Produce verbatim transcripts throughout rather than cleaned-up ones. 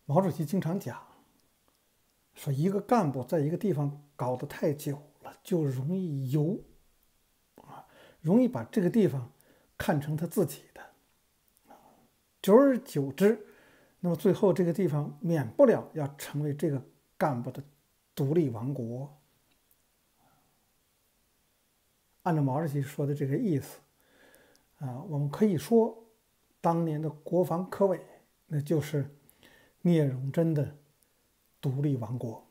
毛主席经常讲，说一个干部在一个地方搞得太久了，就容易游，啊，容易把这个地方看成他自己的。久而久之，那么最后这个地方免不了要成为这个干部的独立王国。按照毛主席说的这个意思，啊，我们可以说，当年的国防科委，那就是聂荣臻的独立王国。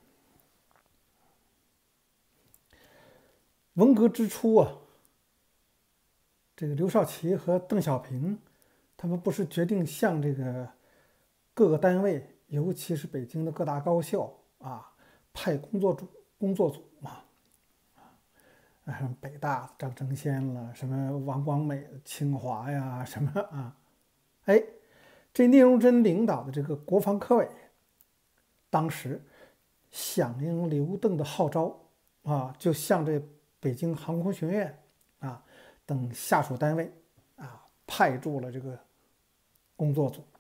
文革之初啊，这个刘少奇和邓小平，他们不是决定向这个各个单位，尤其是北京的各大高校啊，派工作组、工作组嘛。啊，什么北大张成先了，什么王光美、清华呀，什么啊？哎，这聂荣臻领导的这个国防科委，当时响应刘邓的号召啊，就向这北京航空学院啊等下属单位啊派驻了这个工作组。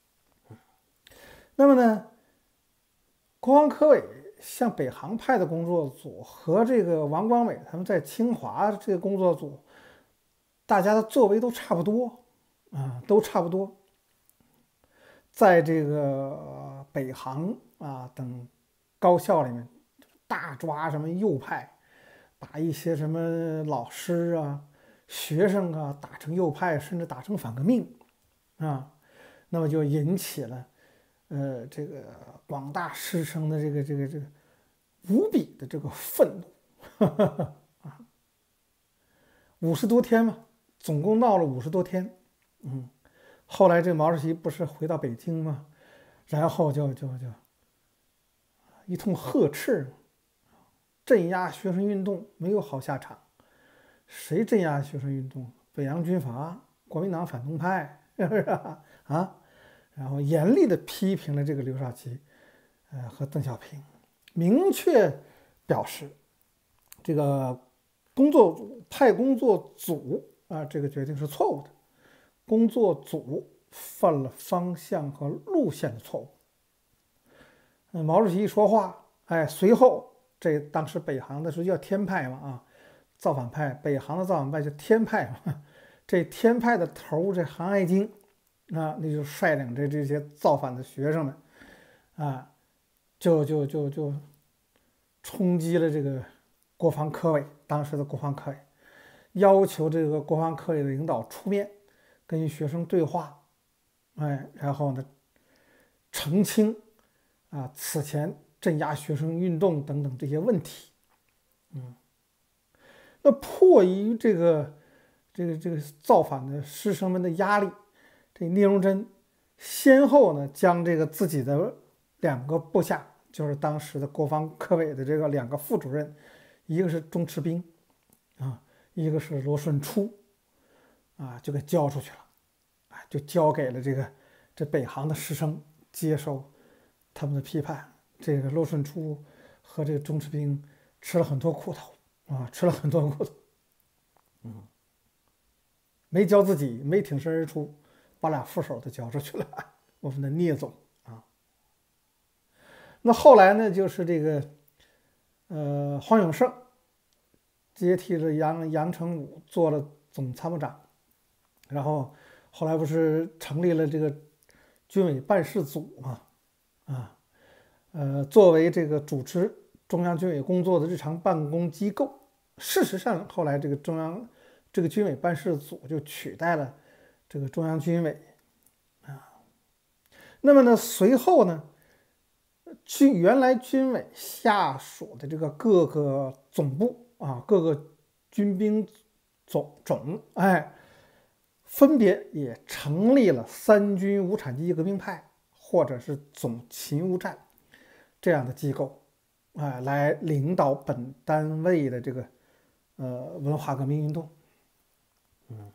那么呢，国防科委向北航派的工作组和这个王光美他们在清华这个工作组，大家的作为都差不多啊，都差不多。在这个北航啊等高校里面，大抓什么右派，把一些什么老师啊、学生啊打成右派，甚至打成反革命啊，那么就引起了呃这个广大师生的这个这个这个无比的这个愤怒啊，五十多天嘛，总共闹了五十多天，嗯。后来这毛主席不是回到北京吗？然后就就就一通呵斥，镇压学生运动没有好下场。谁镇压学生运动？北洋军阀、国民党反动派，是不是啊？啊，然后严厉的批评了这个刘少奇，呃和邓小平，明确表示这个工作组派工作组啊，这个决定是错误的。工作组犯了方向和路线的错误。嗯，毛主席一说话，哎，随后这当时北航的时候叫天派嘛啊，造反派，北航的造反派叫天派嘛。这天派的头这韩爱京啊，那就率领着这些造反的学生们啊，就就就就冲击了这个国防科委，当时的国防科委，要求这个国防科委的领导出面跟学生对话，哎，然后呢，澄清啊此前镇压学生运动等等这些问题，嗯，那迫于这个这个这个造反的师生们的压力，这聂荣臻先后呢将这个自己的两个部下，就是当时的国防科委的这个两个副主任，一个是钟池兵啊，一个是罗顺初啊，就给交出去了。就交给了这个这北航的师生接受他们的批判。这个罗顺初和这个钟池兵吃了很多苦头啊，吃了很多苦头。嗯，没交自己，没挺身而出，把俩副手都交出去了。我们的聂总啊，那后来呢，就是这个呃黄永胜接替了杨杨成武做了总参谋长，然后。后来不是成立了这个军委办事组嘛，啊，呃，作为这个主持中央军委工作的日常办公机构。事实上，后来这个中央这个军委办事组就取代了这个中央军委啊。那么呢，随后呢，军原来军委下属的这个各个总部啊，各个军兵总种，哎。分别也成立了三军无产阶级革命派或者是总勤务站这样的机构，啊，来领导本单位的这个呃文化革命运动。嗯，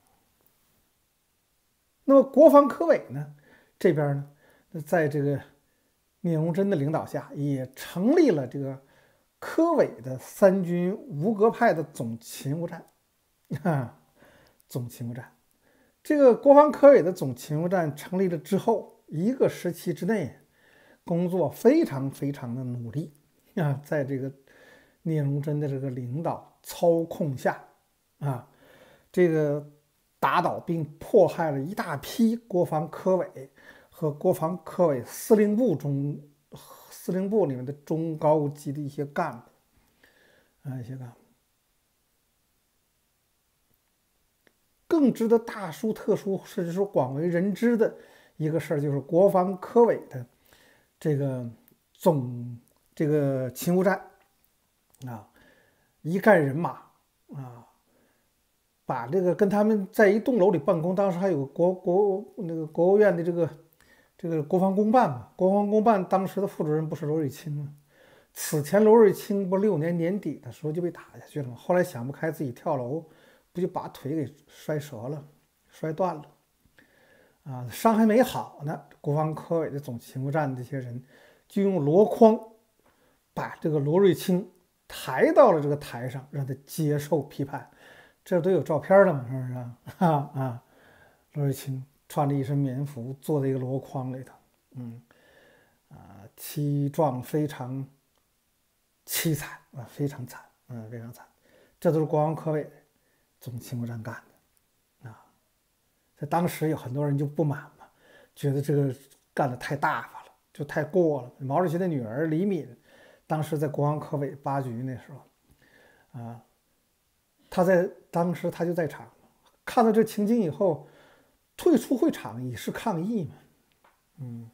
那么国防科委呢这边呢，在这个聂荣臻的领导下，也成立了这个科委的三军无革派的总勤务站，啊，总勤务站。这个国防科委的总勤务站成立了之后，一个时期之内， 工作非常非常的努力啊，在这个聂荣臻的这个领导操控下啊，这个打倒并迫害了一大批国防科委和国防科委司令部中司令部里面的中高级的一些干部啊，一些干部。更值得大书特书，甚至说广为人知的一个事儿，就是国防科委的这个总这个勤务站啊，一干人马啊，把这个跟他们在一栋楼里办公，当时还有国国那个国务院的这个这个国防公办嘛，国防公办当时的副主任不是罗瑞卿吗？此前罗瑞卿不六年年底的时候就被打下去了吗？后来想不开自己跳楼。不就把腿给摔折了，摔断了，啊，伤还没好呢。国防科委的总勤务站这些人就用箩筐把这个罗瑞卿抬到了这个台上，让他接受批判。这都有照片了嘛，是不是啊？啊啊，罗瑞卿穿着一身棉服，坐在一个箩筐里头，嗯，啊，凄状非常凄惨啊，非常惨，嗯，非常惨。这都是国防科委总勤务站干的啊，在当时有很多人就不满嘛，觉得这个干的太大发了，就太过了。毛主席的女儿李敏，当时在国防科委八局那时候，啊，他在当时他就在场，看到这情景以后，退出会场以示抗议嘛，嗯。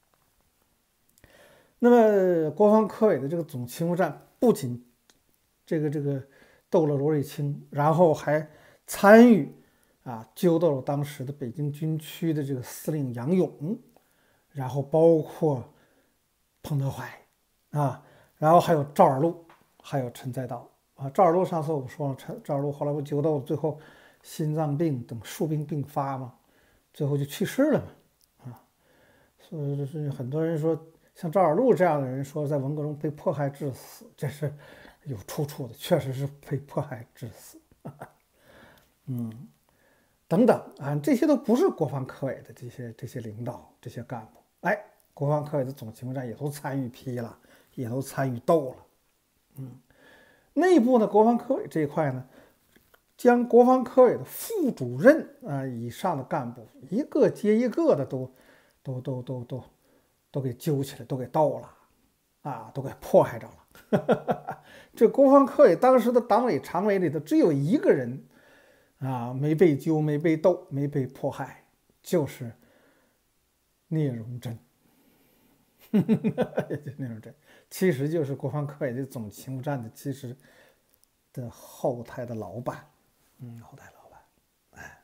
那么国防科委的这个总勤务站不仅这个这个。斗了罗瑞卿，然后还参与啊揪到了当时的北京军区的这个司令杨勇，然后包括彭德怀啊，然后还有赵尔陆，还有陈再道啊。赵尔陆上次我们说了，陈赵尔陆后来不揪到最后心脏病等数病并发嘛，最后就去世了嘛啊。所以就是很多人说，像赵尔陆这样的人说在文革中被迫害致死，这是有出处的，确实是被迫害致死，嗯，等等啊，这些都不是国防科委的这些这些领导、这些干部，哎，国防科委的总勤务站也都参与批了，也都参与斗了，嗯，内部呢，国防科委这一块呢，将国防科委的副主任啊以上的干部一个接一个的都都都都都都给揪起来，都给斗了，啊，都给迫害着了。这国防科委当时的党委常委里头只有一个人啊没被揪、没被斗、没被迫害，就是聂荣臻。聂荣臻其实就是国防科委的总勤务站的其实的后台的老板，嗯，后台老板。哎，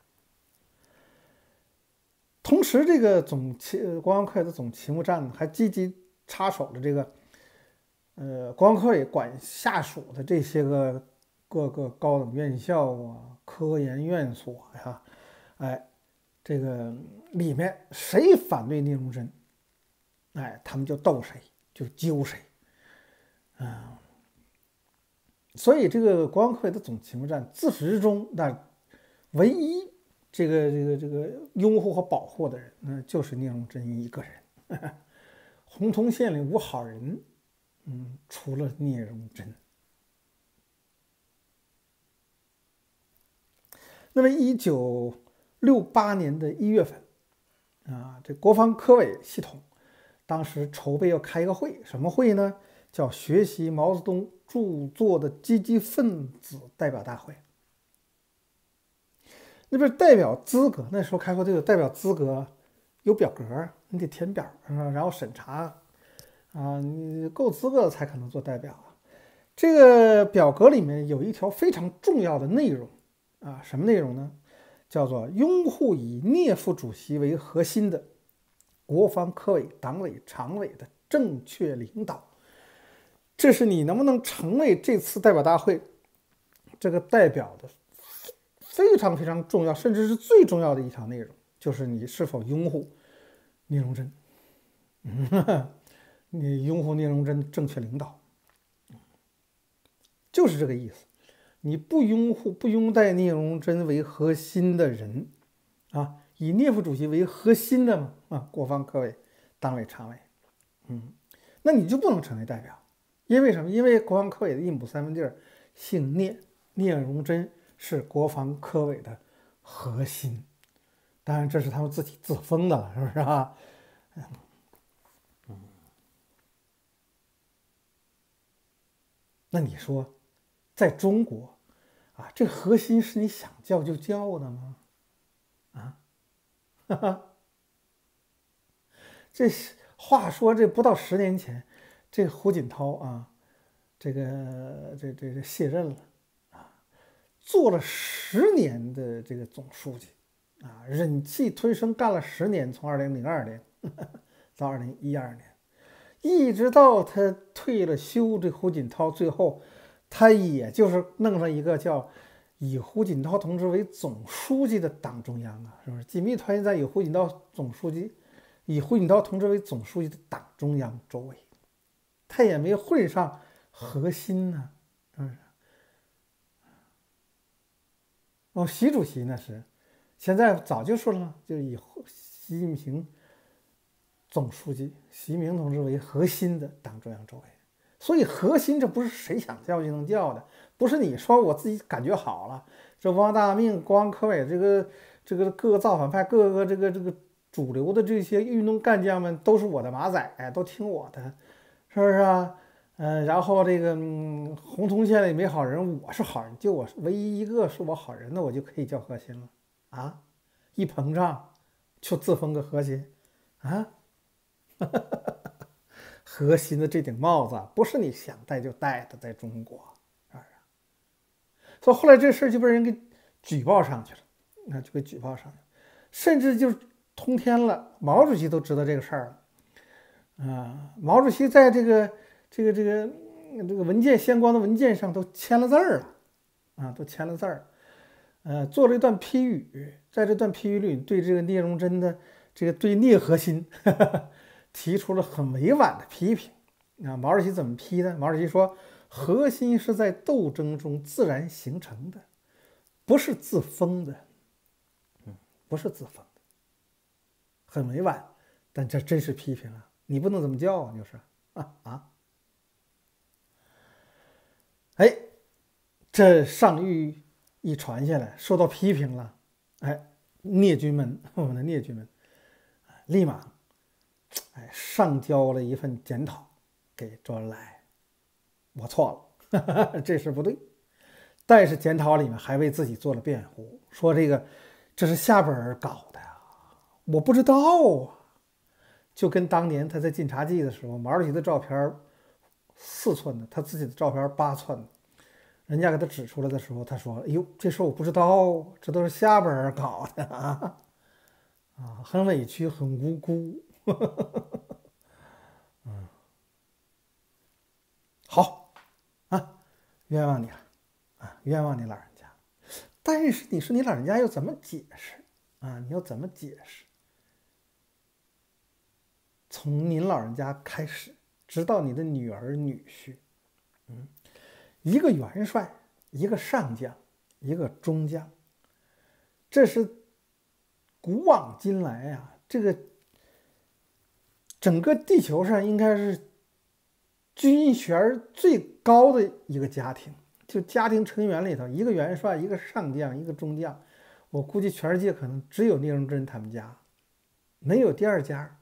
同时这个总勤国防科委的总勤务站还积极插手了这个。呃，国防科委管下属的这些个各个高等院校啊、科研院所呀，哎，这个里面谁反对聂荣臻，哎，他们就斗谁，就揪谁，啊，所以这个国防科委的总勤务站自始至终，那唯一这个这个这个拥护和保护的人，那就是聂荣臻一个人。洪洞县里无好人。嗯，除了聂荣臻。那么，一九六八年的一月份，啊，这国防科委系统当时筹备要开一个会，什么会呢？叫学习毛泽东著作的积极分子代表大会。那边代表资格，那时候开会都有代表资格，有表格，你得填表，然后审查。啊，你够资格才可能做代表啊。这个表格里面有一条非常重要的内容啊，什么内容呢？叫做拥护以聂副主席为核心的国防科委党委常委的正确领导。这是你能不能成为这次代表大会这个代表的非常非常重要，甚至是最重要的一条内容，就是你是否拥护聂荣臻。你拥护聂荣臻正确领导，就是这个意思。你不拥护、不拥戴聂荣臻为核心的人，啊，以聂副主席为核心的嘛，啊，国防科委、党委常委， 那你就不能成为代表，因为什么？因为国防科委的一亩三分地儿姓聂，聂荣臻是国防科委的核心。当然，这是他们自己自封的了，是不是啊？嗯，那你说，在中国啊，这个核心是你想叫就叫的吗？啊，哈哈，这是话说，这不到十年前，这个胡锦涛啊，这个这这这卸任了啊，做了十年的这个总书记啊，忍气吞声干了十年，从二零零二年到二零一二年，一直到他退了休，这胡锦涛最后他也就是弄上一个叫以胡锦涛同志为总书记的党中央啊，是不是？紧密团结在以胡锦涛总书记。以胡锦涛同志为总书记的党中央周围，他也没混上核心呢，是不是？哦，习主席那是现在早就说了嘛，就以习近平总书记、习近平同志为核心的党中央周围。所以核心这不是谁想叫就能叫的，不是你说我自己感觉好了，这王大命、国防科委这个这个各个造反派、各个这个这个。主流的这些运动干将们都是我的马仔，哎，都听我的，是不是啊？嗯、呃，然后这个、嗯、洪洞县里没好人，我是好人，就我唯一一个是我好人，那我就可以叫核心了啊！一膨胀就自封个核心啊！核心的这顶帽子不是你想戴就戴的，在中国，是不是？所以后来这事儿就被人给举报上去了，那就给举报上去了，甚至就。通天了，毛主席都知道这个事儿了，啊，毛主席在这个这个这个这个文件相关的文件上都签了字儿了，啊，都签了字儿，呃，做了一段批语，在这段批语里对这个聂荣臻的这个对聂核心呵呵提出了很委婉的批评。啊，毛主席怎么批的？毛主席说，核心是在斗争中自然形成的，不是自封的，嗯，不是自封。很委婉，但这真是批评啊！你不能这么叫啊，就是啊啊！哎，这上谕一传下来，受到批评了，哎，聂军们，我们的聂军们，立马哎上交了一份检讨给周恩来，我错了，这事不对。但是检讨里面还为自己做了辩护，说这个这是下边人搞的。我不知道啊，就跟当年他在晋察冀的时候，毛主席的照片四寸的，他自己的照片八寸的，人家给他指出来的时候，他说：“哎呦，这事我不知道，这都是下边人搞的啊，啊，很委屈，很无辜。”嗯，好啊，冤枉你了啊，冤枉你老人家。但是你说你老人家又怎么解释啊？你又怎么解释？从您老人家开始，直到你的女儿女婿，嗯，一个元帅，一个上将，一个中将，这是古往今来啊，这个整个地球上应该是军衔最高的一个家庭。就家庭成员里头，一个元帅，一个上将，一个中将，我估计全世界可能只有聂荣臻他们家，没有第二家。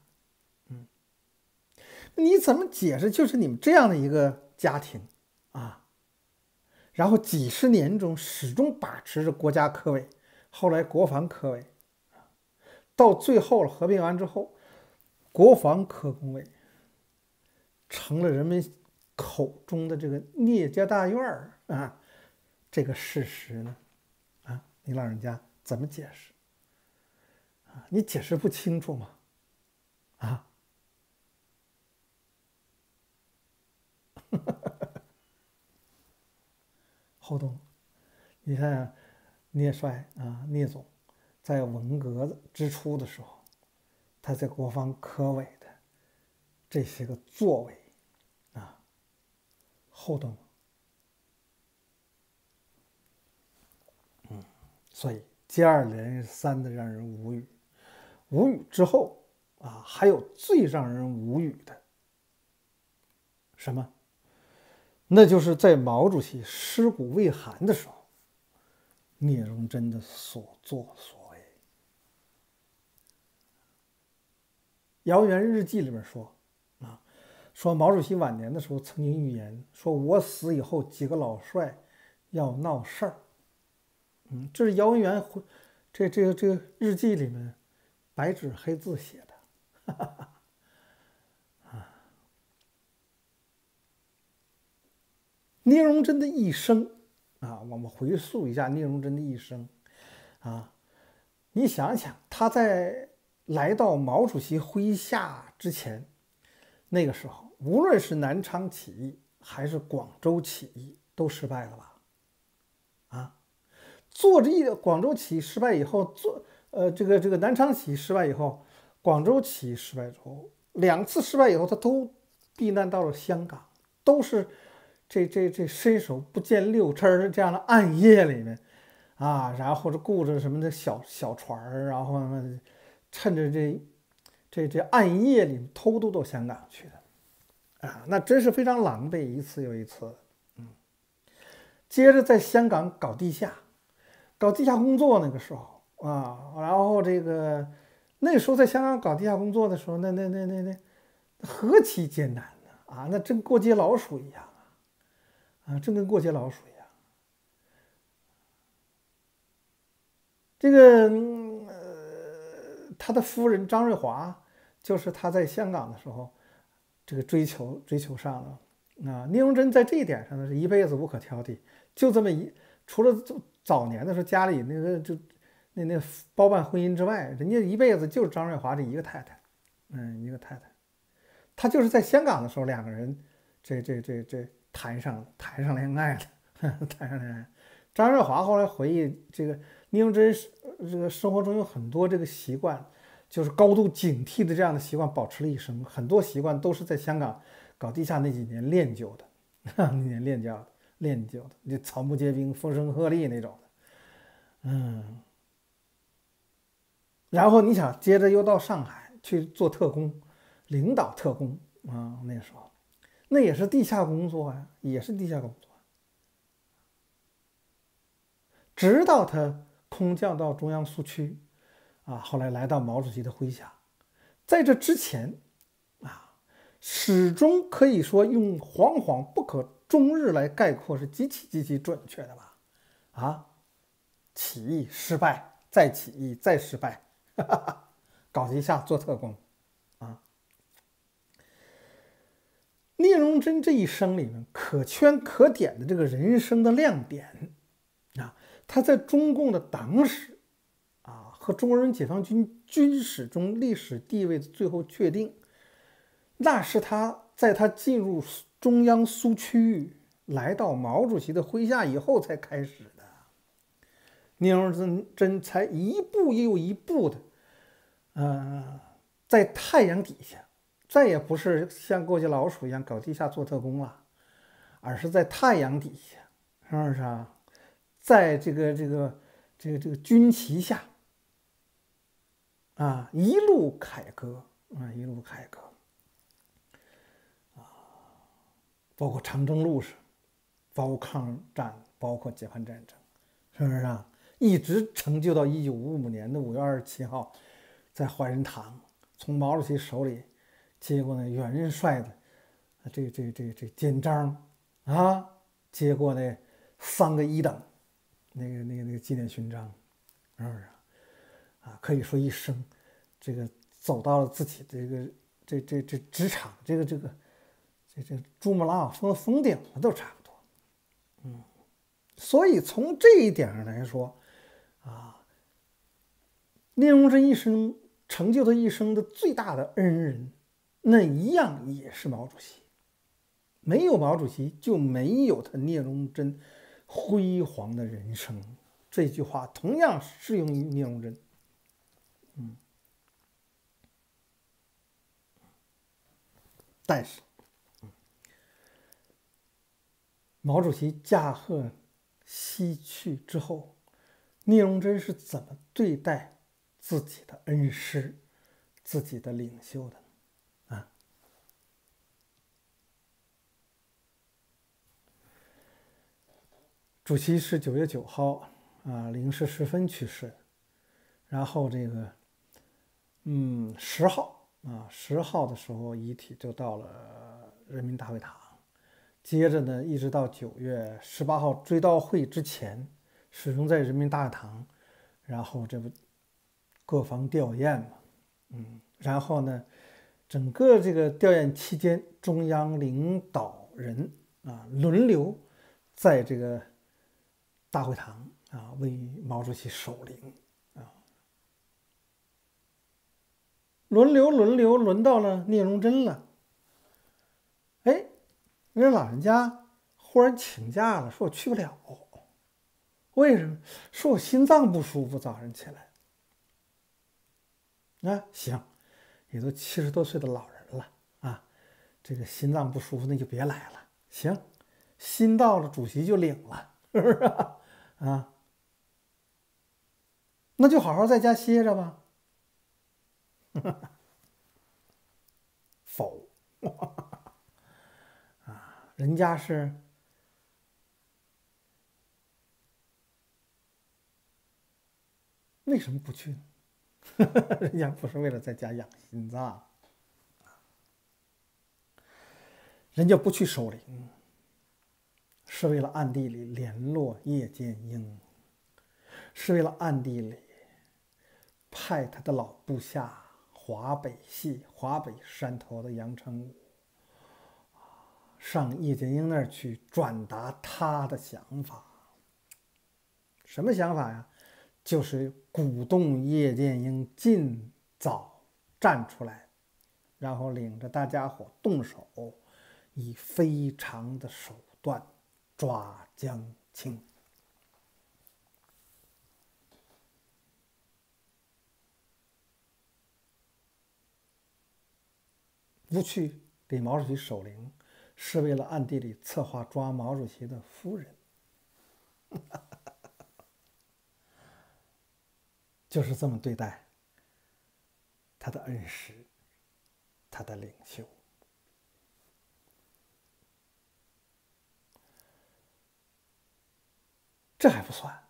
你怎么解释？就是你们这样的一个家庭啊，然后几十年中始终把持着国家科委，后来国防科委，到最后了合并完之后，国防科工委成了人们口中的这个聂家大院儿啊，这个事实呢，啊，你老人家怎么解释？啊，你解释不清楚吗？啊？后东，你看聂帅啊，聂总在文革之初的时候，他在国防科委的这些个作为啊，后东，嗯，所以接二连三的让人无语。无语之后啊，还有最让人无语的什么？那就是在毛主席尸骨未寒的时候，聂荣臻的所作所为。姚元日记里面说啊，说毛主席晚年的时候曾经预言说，我死以后几个老帅要闹事儿。嗯，这是姚文元这这个这个日记里面白纸黑字写的。哈哈啊，聂荣臻的一生啊，我们回溯一下聂荣臻的一生啊，你想想他在来到毛主席麾下之前，那个时候无论是南昌起义还是广州起义都失败了吧？啊，做这一广州起义失败以后，做呃这个这个南昌起义失败以后，广州起义失败之后，两次失败以后，他都避难到了香港，都是这这这伸手不见六针这样的暗夜里面啊，然后这雇着什么的小小船儿，然后呢，趁着这这这暗夜里偷渡到香港去的啊，那真是非常狼狈，一次又一次。嗯，接着在香港搞地下。搞地下工作那个时候啊，然后这个那时候在香港搞地下工作的时候，那那那那那何其艰难呢啊！那真过街老鼠一样啊，啊，真跟过街老鼠一样。这个呃，他的夫人张瑞华，就是他在香港的时候，这个追求追求上了啊。聂荣臻在这一点上呢，是一辈子无可挑剔，就这么一，除了早年的时候家里那个就那那包办婚姻之外，人家一辈子就是张瑞华这一个太太，嗯，一个太太。他就是在香港的时候，两个人这这这这谈上谈上恋爱了，谈上恋爱。张瑞华后来回忆，这个聂荣臻这个生活中有很多这个习惯，就是高度警惕的这样的习惯保持了一生，很多习惯都是在香港搞地下那几年练就的，那年练就的。练就的，就草木皆兵、风声鹤唳那种的，嗯。然后你想，接着又到上海去做特工，领导特工啊，那时候，那也是地下工作呀，也是地下工作。直到他空降到中央苏区，啊，后来来到毛主席的麾下，在这之前，啊，始终可以说用惶惶不可终日来概括是极其极其准确的吧？啊，起义失败，再起义，再失败，哈哈哈，搞地下做特工，啊。聂荣臻这一生里面可圈可点的这个人生的亮点啊，他在中共的党史啊和中国人民解放军军史中历史地位的最后确定，那是他在他进入中央苏区，来到毛主席的麾下以后才开始的。聂荣臻才一步又一步的，呃，在太阳底下，再也不是像过街老鼠一样搞地下做特工了，而是在太阳底下，是不是啊？在这个这个这个这个军旗下，啊，一路凯歌啊，一路凯歌。包括长征路上，包括抗战，包括解放战争，是不是啊？一直成就到一九五五年的五月二十七号，在怀仁堂从毛主席手里接过那元帅的这这这这肩章啊，接过那三个一等那个那个那个纪念勋章，是不是啊？可以说一生这个走到了自己这个这这这职场这个这个。这这珠穆朗玛峰的峰顶了都差不多，嗯，所以从这一点上来说，啊，聂荣臻一生成就他一生的最大的恩人，那一样也是毛主席。没有毛主席，就没有他聂荣臻辉煌的人生。这句话同样适用于聂荣臻，嗯，但是。毛主席驾鹤西去之后，聂荣臻是怎么对待自己的恩师、自己的领袖的啊？ 主席是九月九号啊零时十分去世，然后这个嗯十号啊十号的时候遗体就到了人民大会堂，接着呢一直到九月十八号追悼会之前，始终在人民大会堂，然后这不各方吊唁嘛，嗯，然后呢整个这个吊唁期间，中央领导人啊轮流在这个大会堂啊为毛主席守灵啊，轮流轮流轮到了聂荣臻了，哎，人老人家忽然请假了，说我去不了，为什么？说我心脏不舒服，早上起来。啊，行，也都七十多岁的老人了啊，这个心脏不舒服那就别来了。行，心到了主席就领了，是不是啊？啊，那就好好在家歇着吧。否，啊，人家是为什么不去呢？人家不是为了在家养心脏，人家不去守灵，是为了暗地里联络叶剑英，是为了暗地里派他的老部下华北系、华北山头的杨成武上叶剑英那儿去转达他的想法。什么想法呀？就是鼓动叶剑英尽早站出来，然后领着大家伙动手，以非常的手段抓江青。不去给毛主席守灵，是为了暗地里策划抓毛主席的夫人。就是这么对待他的恩师，他的领袖。这还不算，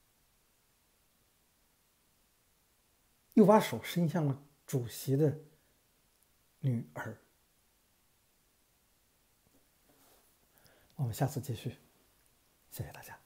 又把手伸向了主席的女儿。我们下次继续，谢谢大家。